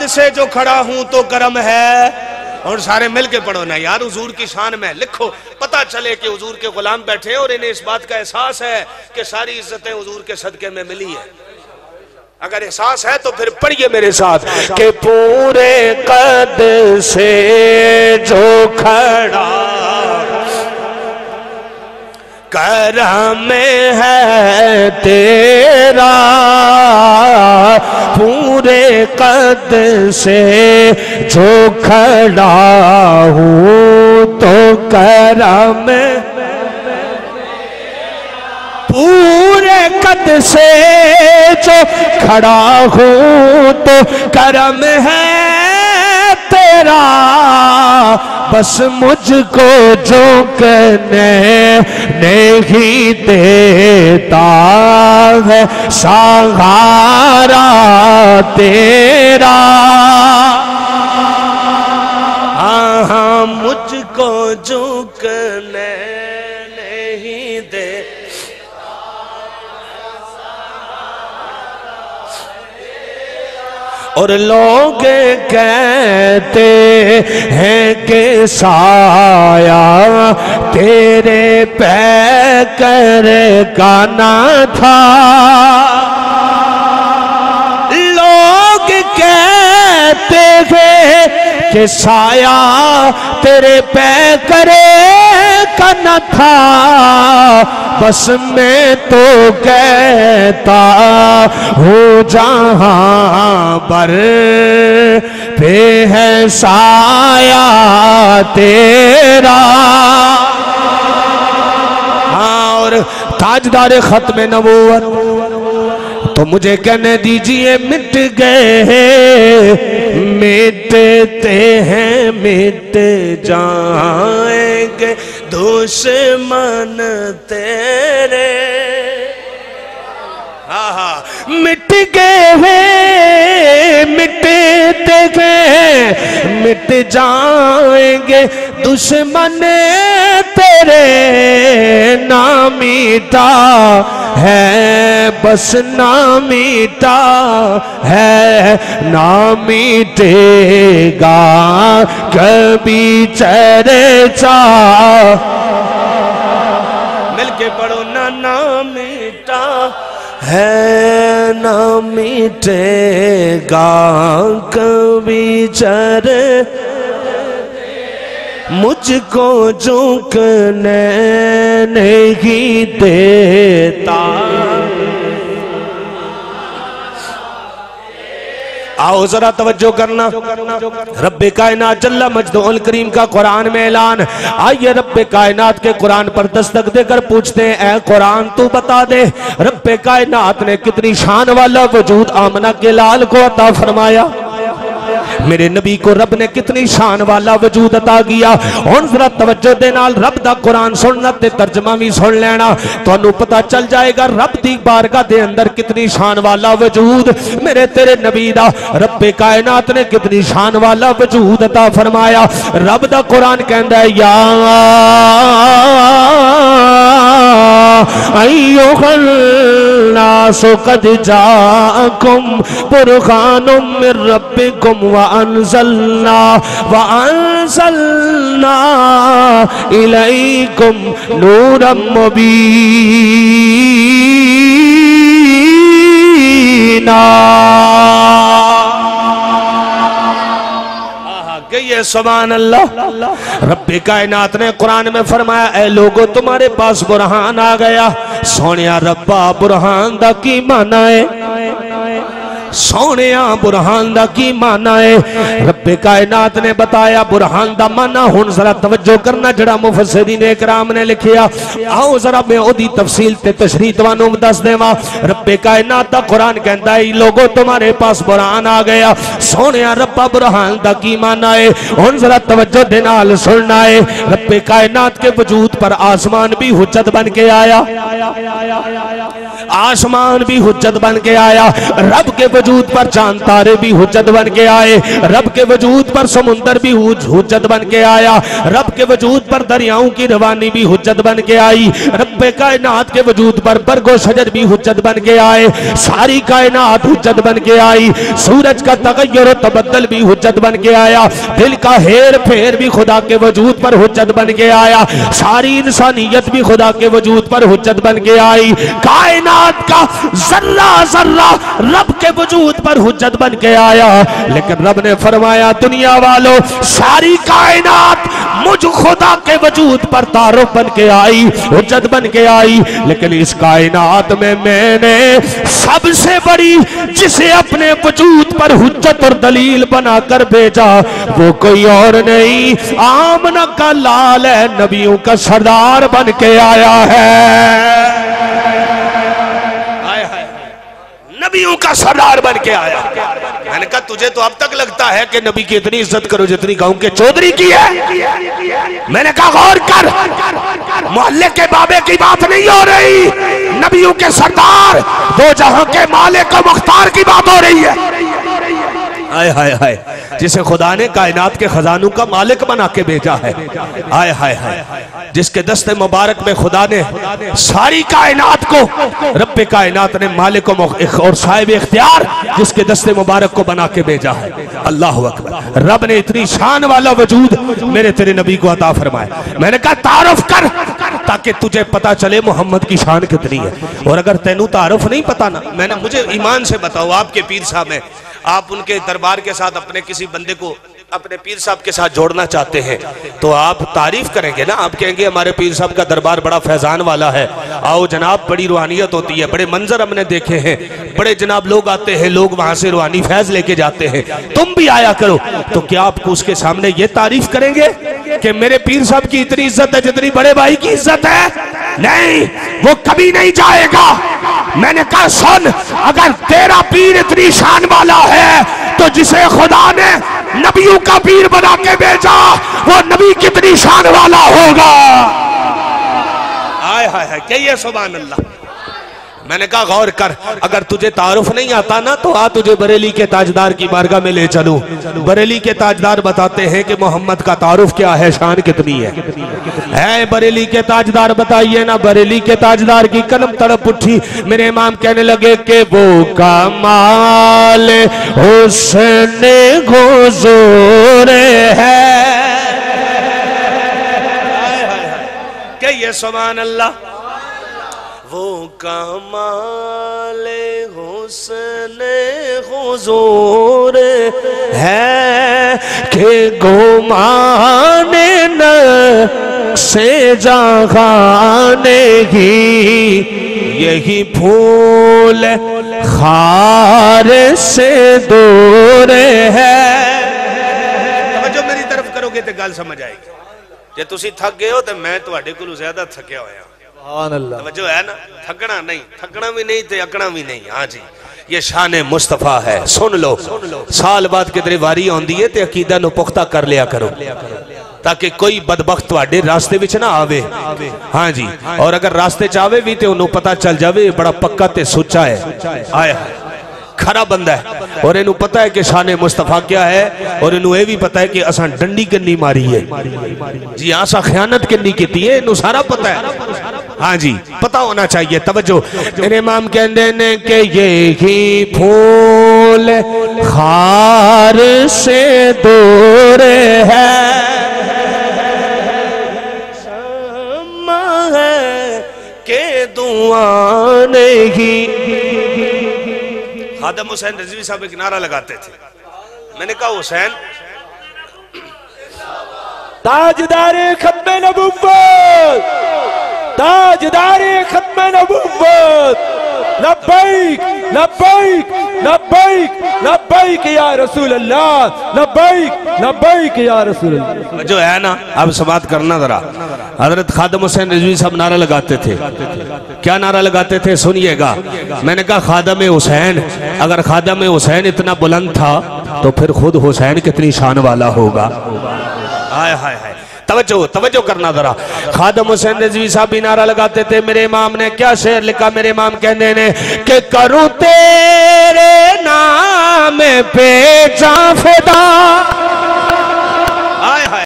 कद से जो खड़ा हूं तो करम है। और सारे मिलके पढ़ो ना यार हुजूर की शान में, लिखो, पता चले कि हुजूर के गुलाम बैठे हैं और इन्हें इस बात का एहसास है कि सारी इज्जतें हुजूर के सदके में मिली है। अगर एहसास है तो फिर पढ़िए मेरे साथ कि पूरे कद से जो खड़ा करम है तेरा, पूरे कद से जो खड़ा हूँ तो करम, पूरे कद से जो खड़ा हूँ तो करम है तेरा, बस मुझको झुकने नहीं देता है सहारा तेरा। हाँ मुझको झुकने नहीं दे, और लोग कहते हैं कि साया तेरे पैकर का ना था, लोग कहते हैं कि साया तेरे पैकर का न था, बस मैं तो कहता हूँ जहाँ पर पे है साया तेरा। हाँ और ताजदार खत्म नबूवत तो मुझे कहने दीजिए मिट गए मिटते हैं मिट जाएंगे दुश्मन तेरे। मिट गए मिटते गए मिट जाएंगे दुश्मन तेरे, ना मिटा है बस ना मिटा है, ना मिटेगा कभी चर्चा। मिलके पढ़ो ना, ना मिटा है ना मिटेगा कभी चर्चा, मुझको झुकने नहीं देता। आओ जरा तवज्जो करना, रब्बे कायनात जल्ला मजदुल करीम का कुरान में ऐलान। आइए रब्बे कायनात के कुरान पर दस्तक देकर पूछते हैं, ऐ कुरान तू बता दे रब्बे कायनात ने कितनी शान वाला वजूद आमना के लाल को अता फरमाया, मेरे नबी को रब ने कितनी शान वाला वजूद अता किया। और जरा तवज्जो दे नाल रब दा कुरान सुनना ते तर्जमा भी सुन लेना, तो पता चल जाएगा रब दी बारगाह दे अंदर कितनी शान वाला वजूद मेरे तेरे नबी दा, रब्बे कायनात ने कितनी शान वाला वजूद अता फरमाया। रब दा कुरान कहंदा है या अय्युहन नासु कद जाअकुम बुरहानुम मिर रब्बिकुम व अंज़लना इलैकुम नूरम मुबीना। कहिए सुभान अल्लाह। रब्बे कायनात ने कुरान में फरमाया, ऐ लोगो तुम्हारे पास बुरहान आ गया। सोनिया रब्बा बुरहान दा की माना है, सोनिया बुरहान दा की माना है। रब्बे कायनात ने बताया बुरहान दा माना। हुन जरा तवज्जो करना जड़ा मुफस्सिरीन इकराम ने लिखिया, आओ जरा मैं ओदी तफसील ते तशरीह तुहानू दस देवां। रब्बे कायनात दा कुरान कहंदा है लोगो तुम्हारे पास बुरहान आ गया। सोनिया रब्बा बुरहान दा की माना है, हुन जरा तवज्जो दे नाल सुनना है। रब्बे कायनात के वजूद पर आसमान भी हुज्जत बन के आया, आसमान भी हुज्जत बन के आया। रब के वजूद पर चांद तारे भी हुज्जत बन के आए, रब के वजूद पर समुंदर भी हुज्जत बन के आया, रब के वजूद पर दरियाओं की रवानी भी हुज्जत बन के आई, रब कायनात के वजूद पर बरगो शजर भी हुज्जत बन के आए, सारी कायनात हुज्जत बन के आई, सूरज का तगय्युर और तबद्दुल भी हुज्जत बन के आया, दिल का हेर फेर भी खुदा के वजूद पर हुज्जत बन के आया, सारी इंसानियत भी खुदा के वजूद पर हुज्जत बन के आई, कायनात का जर्रा जर्रा रब के वजूद पर हुज्जत बन के आया। लेकिन रब ने फरमाया दुनिया वालों सारी कायनात मुझ खुदा के वजूद पर तारुफ बन के आई, हुज्जत बन के आई, लेकिन इस कायनात में मैंने सबसे बड़ी जिसे अपने वजूद पर हुज्जत और दलील बनाकर भेजा वो कोई और नहीं आमना का लाल है, नबियों का सरदार बन के आया है, नबियों का सरदार बन के आया। मैंने कहा तुझे तो अब तक लगता है कि नबी की इतनी इज्जत करो जितनी गांव के चौधरी की है। मैंने कहा गौर कर, मोहल्ले के बाबे की बात नहीं हो रही, नबियों के सरदार दो जहां के मालिक और मुख्तार की बात हो रही है। हाय हाय हाय, जिसे खुदा ने कायनात के खजानों का मालिक बना के भेजा है। हाय हाय हाय, जिसके दस्ते मुबारक में खुदा ने सारी कायनात को, रब्बे कायनात ने मालिक और साहिब इख्तियार जिसके दस्ते मुबारक को बना के भेजा है। अल्लाह अकबर, रब ने इतनी शान वाला वजूद मेरे तेरे नबी को अता फरमाया। मैंने कहा तारुफ कर ताकि तुझे पता चले मोहम्मद की शान कितनी है। और अगर तेनू तारुफ नहीं पता ना, मैंने मुझे ईमान से बताओ, आपके पीर साहब है, आप उनके दरबार के साथ अपने किसी बंदे को अपने पीर साहब के साथ जोड़ना चाहते हैं तो आप तारीफ करेंगे ना, आप कहेंगे हमारे पीर साहब का दरबार बड़ा फैजान वाला है, आओ जनाब, बड़ी रूहानियत होती है, बड़े मंजर हमने देखे हैं, बड़े जनाब लोग आते हैं, लोग वहां से रूहानी फैज लेके जाते हैं, तुम भी आया करो। तो क्या आपको उसके सामने ये तारीफ करेंगे कि मेरे पीर साहब की इतनी इज्जत है जितनी बड़े भाई की इज्जत है? नहीं, वो कभी नहीं जाएगा। मैंने कहा सुन, अगर तेरा पीर इतनी शान वाला है तो जिसे खुदा ने नबियों का पीर बना के भेजा वो नबी कितनी शान वाला होगा। हाय हाय हाय, कहिए सुभान अल्लाह। मैंने कहा गौर कर, अगर तुझे तारुफ नहीं आता ना तो आ तुझे बरेली के ताजदार की बारगाह में ले चलूं। बरेली के ताजदार बताते हैं कि मोहम्मद का तारुफ क्या है, शान कितनी है बरेली के ताजदार बताइए ना। बरेली के ताजदार की कलम तड़प उठी, मेरे इमाम कहने लगे कि वो कमाल हुस्न हुजूर है। कहिए सुभान अल्लाह। वो कमाल हुस्न हुजूर है कि गुमाने न से जहाने ही यही फूल खार से दूर है। जो मेरी तरफ करोगे तो गल समझ आएगी। जे तुसी थक गए हो तो मैं तुहाडे कोलों ज्यादा थकिया होया। जो है ना, थकना नहीं, थकना भी नहीं तो अकना भी नहीं। हाँ जी, ये शान मुस्तफा है। सुन लो, साल बाद किधरे वारी आंदी है ते अकीदा नु पुख्ता कर लिया करो ताकि कोई बदबख्त तुहाडे रास्ते विच ना आवे। हाँ जी, और अगर रास्ते च आवे भी तो उन्होंने पता चल जावे बड़ा पक्का ते सुच्चा है, आया खरा बंदा है और इन्हू पता है कि शान मुस्तफा क्या है और इन्हू ये भी पता है कि असा डंडी किन्नी मारी है जी, असा खयानत किन्नी की है, इन्हू सारा पता है। हाँ जी, पता होना चाहिए। तवज्जो, मेरे इमाम कहते ने कि ये ही फूल खार से दूर है, शम्मा है के दुआ नहीं। खादम हुसैन रिजवी साहब एक नारा लगाते थे, मैंने कहा हुसैन ताजदारे खत्मे नबुव्वत, ताजदारे खत्मे नबुव्वत, लब्बैक लब्बैक लब्बैक लब्बैक या रसूल अल्लाह, लब्बैक लब्बैक या रसूल अल्लाह। जो है ना, अब समात करना जरा। हजरत खादम हुसैन रिजवी साहब नारा लगाते थे। क्या नारा लगाते थे सुनिएगा। मैंने कहा खादम हुसैन, अगर खादम हुसैन इतना बुलंद था तो फिर खुद हुसैन कितनी शान वाला होगा। हाय हाय हाय, तवज्जो तवज्जो करना जरा। खादम हुसैन रिजवी साहब भी नारा लगाते थे। मेरे इमाम ने क्या शेर लिखा, मेरे इमाम कहने ने कि करूं तेरे नाम पे जा फिदा।